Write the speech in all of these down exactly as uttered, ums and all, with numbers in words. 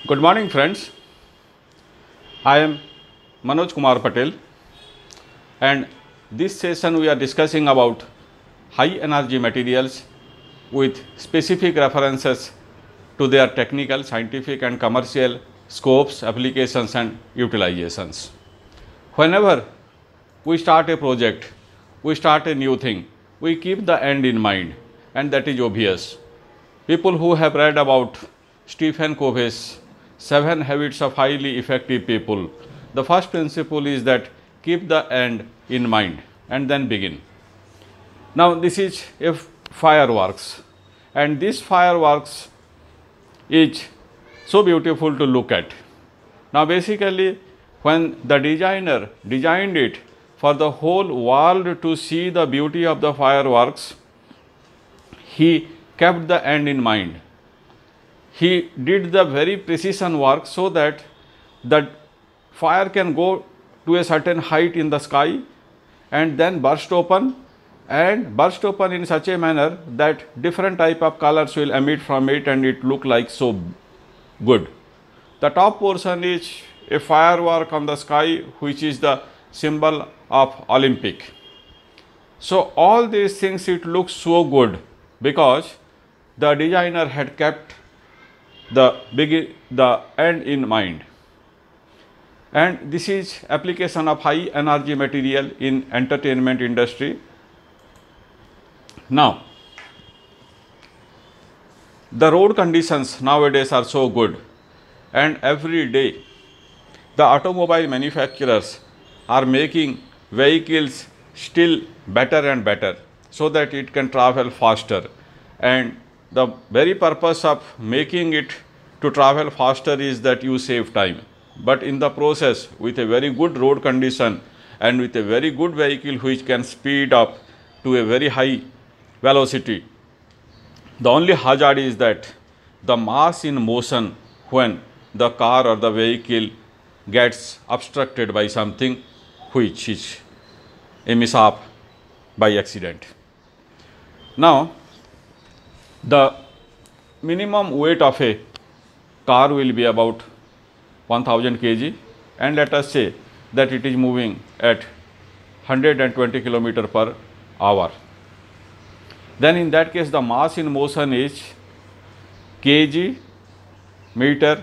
Good morning, friends. I am Manoj Kumar Patel, and this session we are discussing about high energy materials with specific references to their technical, scientific, and commercial scopes, applications, and utilizations. Whenever we start a project, we start a new thing, we keep the end in mind, and that is obvious. People who have read about Stephen Covey's Seven Habits of Highly Effective People, the first principle is that keep the end in mind and then begin. Now, this is a fireworks, and this fireworks is so beautiful to look at. Now, basically, when the designer designed it for the whole world to see the beauty of the fireworks, he kept the end in mind. He did the very precision work so that the fire can go to a certain height in the sky and then burst open and burst open in such a manner that different type of colors will emit from it and it look like so good. The top portion is a firework on the sky, which is the symbol of Olympic. So all these things, it looks so good because the designer had kept the begin the end in mind. And this is application of high energy material in entertainment industry. Now, the road conditions nowadays are so good, and every day the automobile manufacturers are making vehicles still better and better so that it can travel faster. And the very purpose of making it to travel faster is that you save time. But in the process, with a very good road condition and with a very good vehicle which can speed up to a very high velocity, the only hazard is that the mass in motion when the car or the vehicle gets obstructed by something which is a mishap by accident. Now, the minimum weight of a car will be about one thousand kilograms, and let us say that it is moving at one hundred twenty kilometers per hour. Then in that case, the mass in motion is kg meter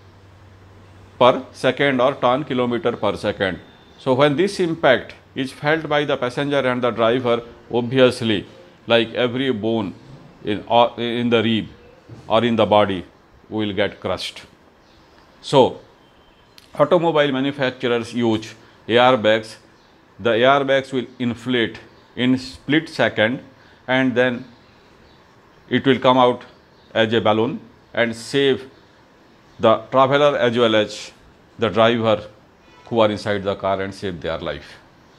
per second or ton kilometer per second. So when this impact is felt by the passenger and the driver, obviously, like every bone in, or in the rib or in the body will get crushed. So automobile manufacturers use airbags. The airbags will inflate in split second, and then it will come out as a balloon and save the traveler as well as the driver who are inside the car and save their life.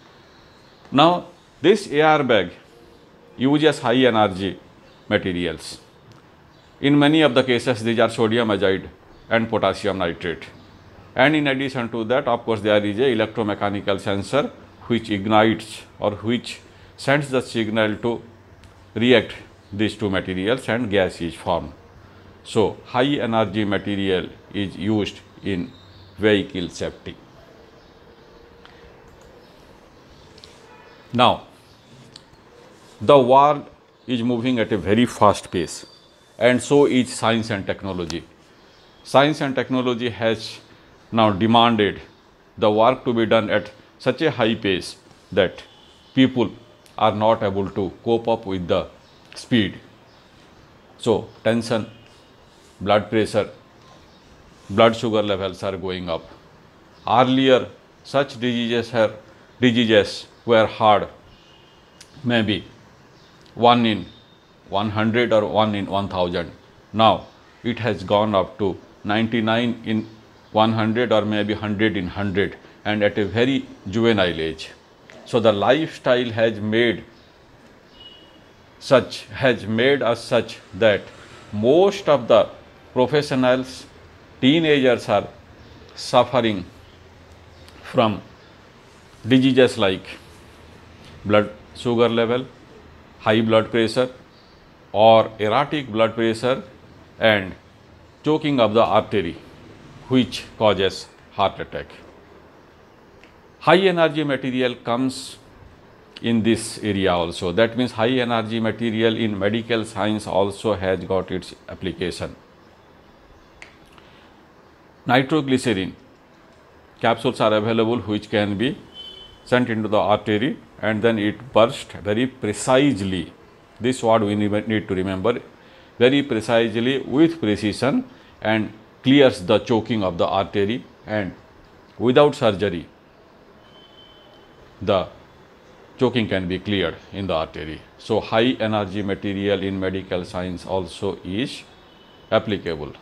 Now, this airbag uses high energy materials. In many of the cases, these are sodium azide and potassium nitrate. And in addition to that, of course, there is a electromechanical sensor which ignites or which sends the signal to react these two materials and gas is formed. So, high energy material is used in vehicle safety. Now, the world is moving at a very fast pace, and so is science and technology. Science and technology has now demanded the work to be done at such a high pace that people are not able to cope up with the speed. So, tension, blood pressure, blood sugar levels are going up. Earlier, such diseases, are, diseases were hard, maybe one in one hundred or one in one thousand. Now, it has gone up to ninety-nine in one hundred or maybe one hundred in one hundred, and at a very juvenile age. So, the lifestyle has made such has made us such that most of the professionals, teenagers are suffering from diseases like blood sugar level, high blood pressure, or erratic blood pressure and choking of the artery. which causes heart attack. High energy material comes in this area also. That means high energy material in medical science also has got its application. Nitroglycerin capsules are available which can be sent into the artery and then it bursts very precisely. This is what we need to remember, very precisely with precision, and clears the choking of the artery, and without surgery the choking can be cleared in the artery. So high energy material in medical science also is applicable.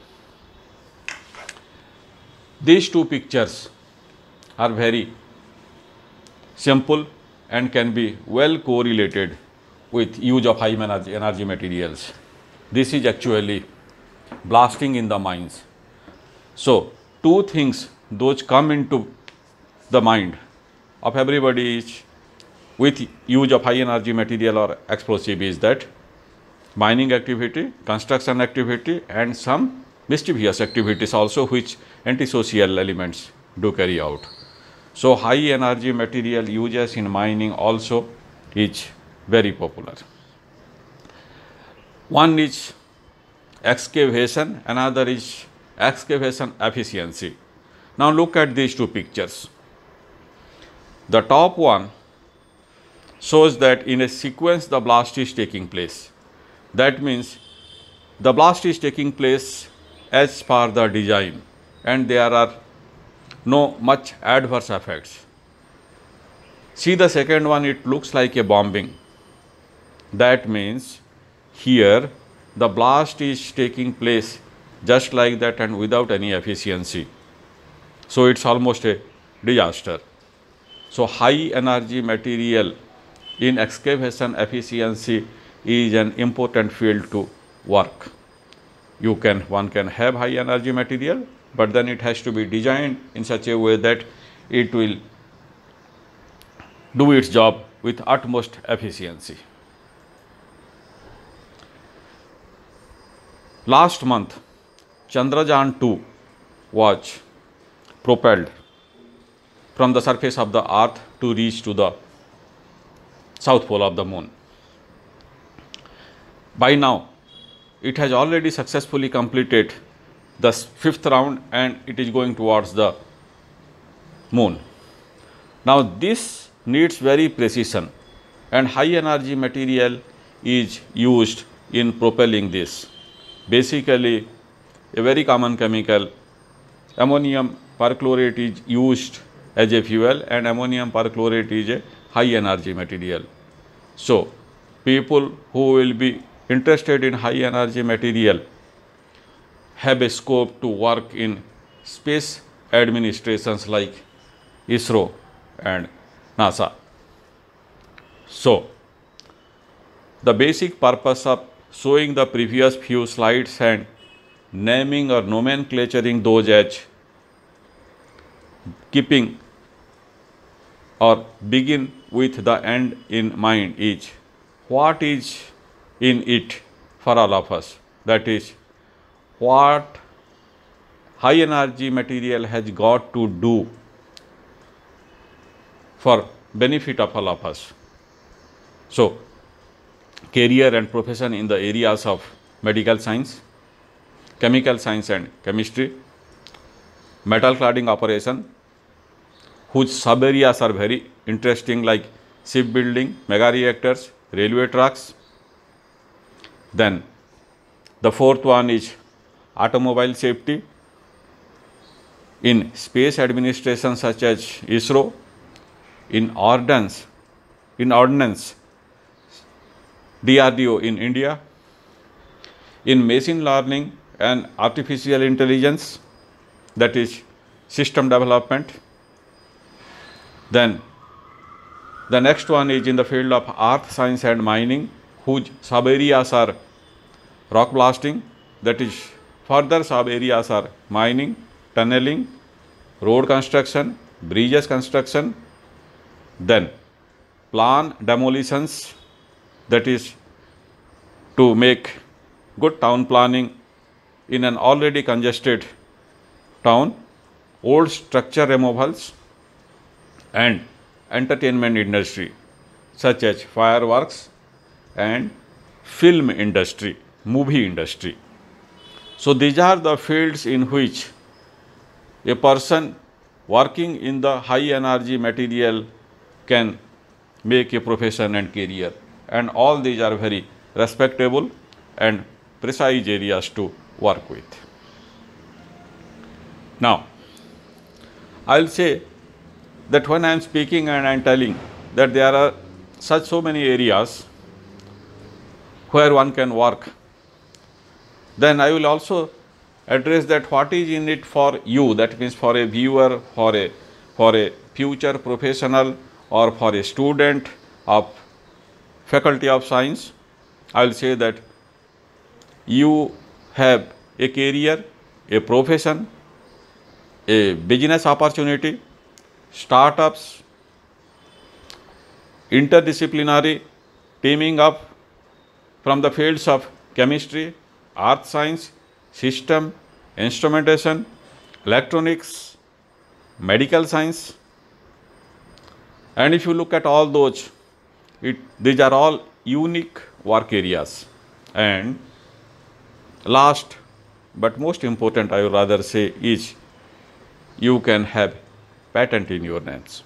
These two pictures are very simple and can be well correlated with use of high energy, energy materials. This is actually blasting in the mines. So two things those come into the mind of everybody is with use of high energy material or explosive is that mining activity, construction activity, and some mischievous activities also which antisocial elements do carry out. So high energy material uses in mining also is very popular. One is excavation, another is excavation efficiency. Now look at these two pictures. The top one shows that in a sequence the blast is taking place. That means the blast is taking place as per the design and there are no much adverse effects. See the second one, it looks like a bombing. That means here the blast is taking place just like that and without any efficiency. So it's almost a disaster. So high energy material in excavation efficiency is an important field to work. You can, one can have high energy material, but then it has to be designed in such a way that it will do its job with utmost efficiency. Last month, Chandrayaan two was propelled from the surface of the earth to reach to the south pole of the moon. By now, it has already successfully completed the fifth round and it is going towards the moon. Now this needs very precision and high energy material is used in propelling this. Basically, a very common chemical, ammonium perchlorate, is used as a fuel, and ammonium perchlorate is a high energy material. So people who will be interested in high energy material have a scope to work in space administrations like ISRO and NASA. So the basic purpose of showing the previous few slides and naming or nomenclaturing those as keeping or begin with the end in mind is what is in it for all of us. That is what high energy material has got to do for benefit of all of us. So career and profession in the areas of medical science, chemical science and chemistry, metal cladding operation, whose sub areas are very interesting like shipbuilding, mega reactors, railway tracks. Then the fourth one is automobile safety in space administration such as ISRO, in ordnance, in ordnance, D R D O in India, in machine learning and artificial intelligence, that is system development. Then the next one is in the field of earth science and mining, whose sub areas are rock blasting, that is further sub areas are mining, tunneling, road construction, bridges construction. Then plan demolitions, that is to make good town planning in an already congested town, old structure removals, and entertainment industry such as fireworks and film industry, movie industry. So these are the fields in which a person working in the high energy material can make a profession and career, and all these are very respectable and precise areas to work with. Now, I will say that when I am speaking and I am telling that there are such so many areas where one can work, then I will also address that what is in it for you, that means for a viewer, for a, for a future professional, or for a student of faculty of science. I will say that you have a career, a profession, a business opportunity, startups, interdisciplinary teaming up from the fields of chemistry, earth science, system, instrumentation, electronics, medical science. And if you look at all those, it, these are all unique work areas. And last but most important, I would rather say, is you can have patent in your names.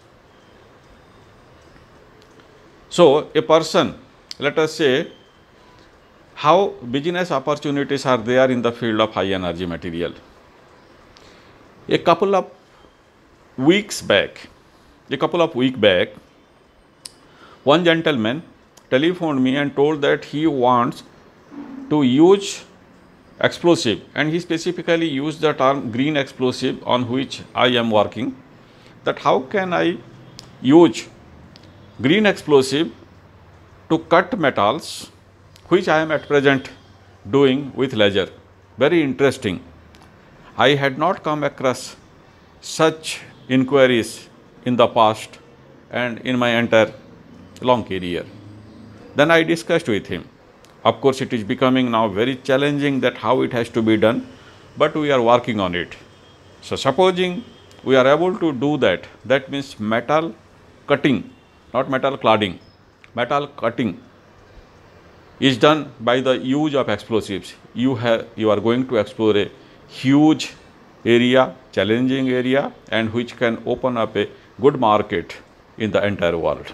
So a person, let us say, how business opportunities are there in the field of high energy material. A couple of weeks back, a couple of weeks back, one gentleman telephoned me and told that he wants to use explosive, and he specifically used the term green explosive on which I am working, that how can I use green explosive to cut metals, which I am at present doing with laser. Very interesting. I had not come across such inquiries in the past and in my entire long career. Then I discussed with him. Of course, it is becoming now very challenging that how it has to be done, but we are working on it. So supposing we are able to do that, that means metal cutting, not metal cladding, metal cutting is done by the use of explosives. You have, you are going to explore a huge area, challenging area, and which can open up a good market in the entire world.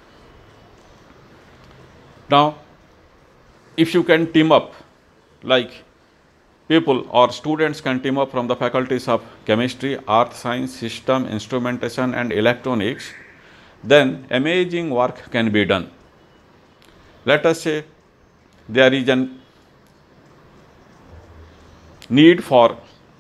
Now, if you can team up, like people or students can team up from the faculties of chemistry, earth science, system, instrumentation, and electronics, then amazing work can be done. Let us say there is a need for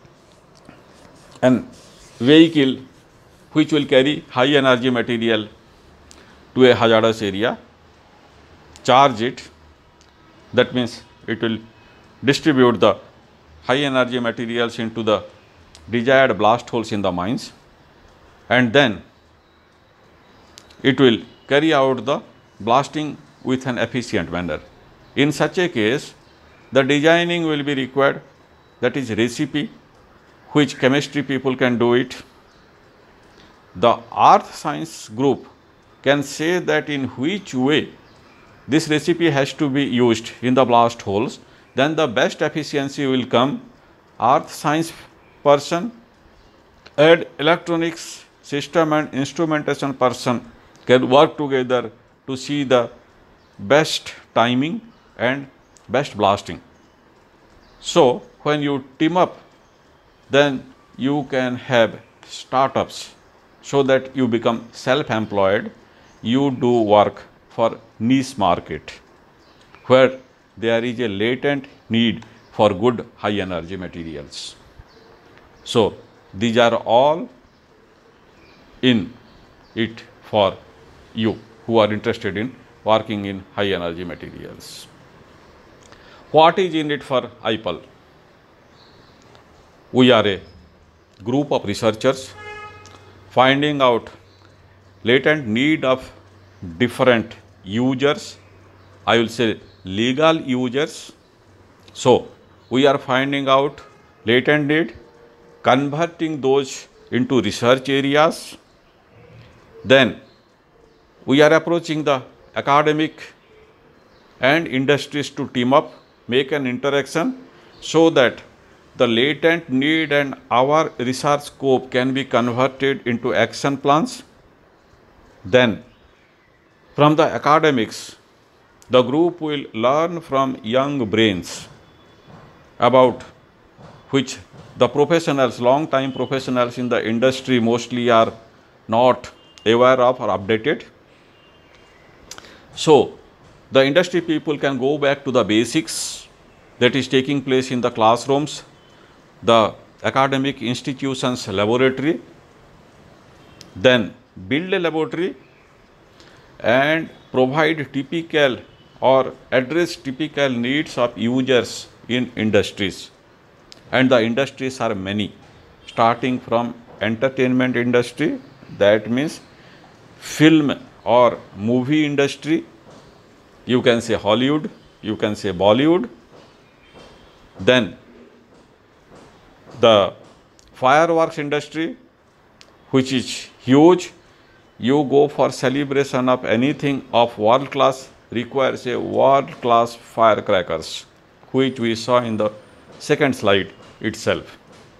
an vehicle which will carry high energy material to a hazardous area, charge it, that means it will distribute the high energy materials into the desired blast holes in the mines, and then it will carry out the blasting with an efficient manner. In such a case, the designing will be required, that is recipe, which chemistry people can do it. The earth science group can say that in which way this recipe has to be used in the blast holes, then the best efficiency will come. Earth science person and electronics system and instrumentation person can work together to see the best timing and best blasting. So when you team up, then you can have startups, so that you become self-employed. You do work for niche market where there is a latent need for good high energy materials. So these are all in it for you who are interested in working in high energy materials. What is in it for I P A L? We are a group of researchers finding out latent need of different users, I will say legal users. So we are finding out latent need converting those into research areas. Then we are approaching the academic and industries to team up, make an interaction so that the latent need and our research scope can be converted into action plans. Then from the academics, the group will learn from young brains about which the professionals, long time professionals in the industry mostly are not aware of or updated. So the industry people can go back to the basics that is taking place in the classrooms, the academic institutions laboratory, then build a laboratory and provide typical or address typical needs of users in industries. And the industries are many, starting from entertainment industry, that means film or movie industry, you can say Hollywood, you can say Bollywood. Then the fireworks industry, which is huge. You go for celebration of anything of world class requires a world class firecrackers, which we saw in the second slide itself.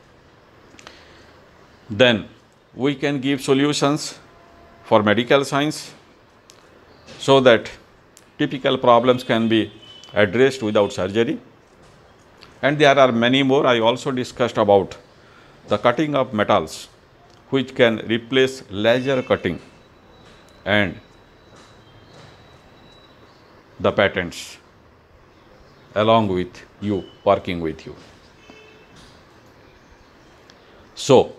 Then we can give solutions for medical science so that typical problems can be addressed without surgery. And there are many more. I also discussed about the cutting of metals, which can replace laser cutting, and the patents along with you, working with you. So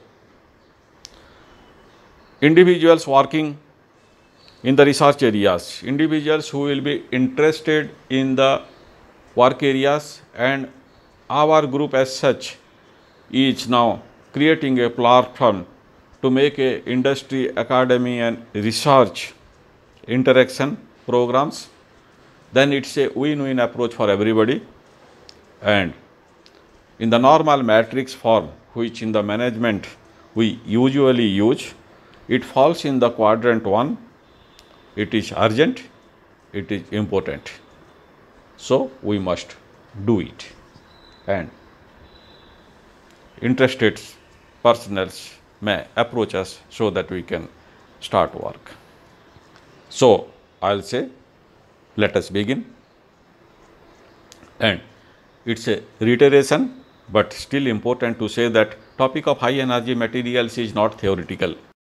individuals working in the research areas, individuals who will be interested in the work areas, and our group as such is now creating a platform to make a industry, academy and research interaction programs. Then it's a win-win approach for everybody. And in the normal matrix form, which in the management we usually use, it falls in the quadrant one. It is urgent, it is important. So we must do it. And interested personnels may approach us so that we can start work. So I'll say, let us begin. And it's a reiteration, but still important to say that topic of high energy materials is not theoretical.